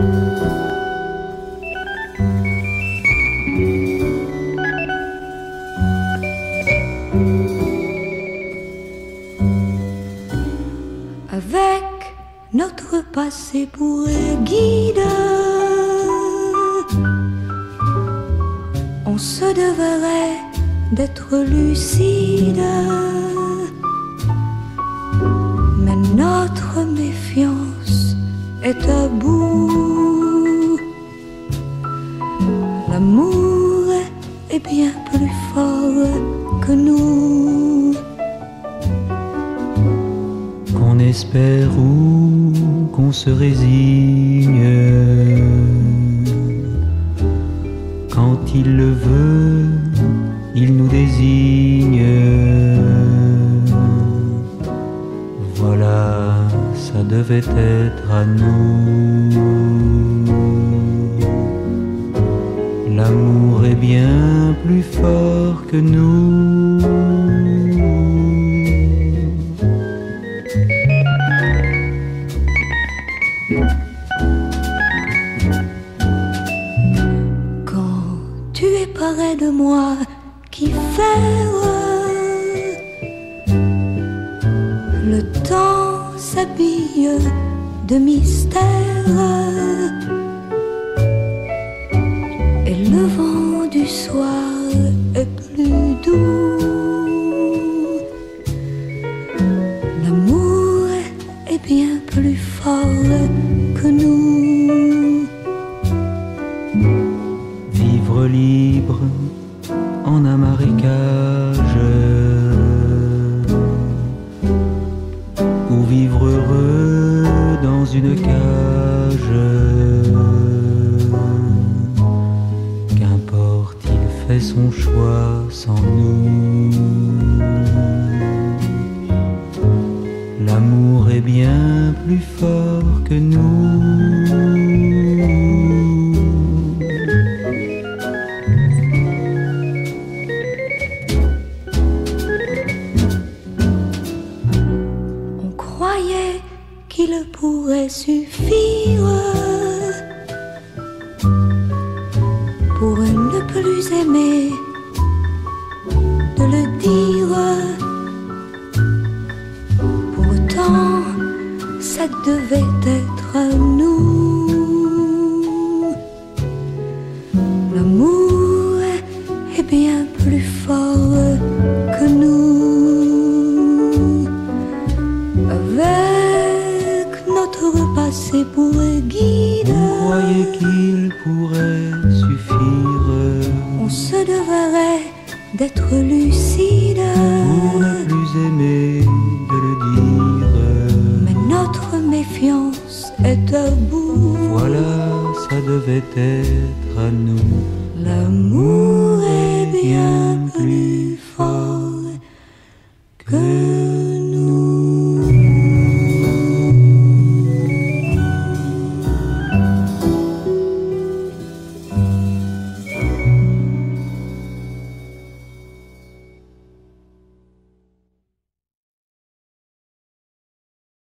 Avec notre passé pour guide, on se devrait d'être lucide, mais notre méfiance est à bout. L'amour est bien plus fort que nous. Qu'on espère ou qu'on se résigne, quand il le veut, il nous désigne. Voilà, ça devait être à nous. L'amour est bien plus fort que nous. Quand tu es près de moi, qui faire le temps s'habille de mystère et le vent du soir est plus doux. L'amour est bien plus fort que nous. Vivre libre en un marécage, ou vivre heureux dans une cage. Qu'importe, il fait son choix sans nous. L'amour est bien plus fort que nous. Qu'il pourrait suffire pour ne plus aimer, de le dire. Pourtant, ça devait être à nous. L'amour est bien plus fort que nous. Avec notre passé pour guide, vous croyez qu'il pourrait suffire? On se devrait d'être lucide pour ne plus aimer, de le dire. Mais notre méfiance est à bout. Voilà, ça devait être à nous. L'amour est bien plus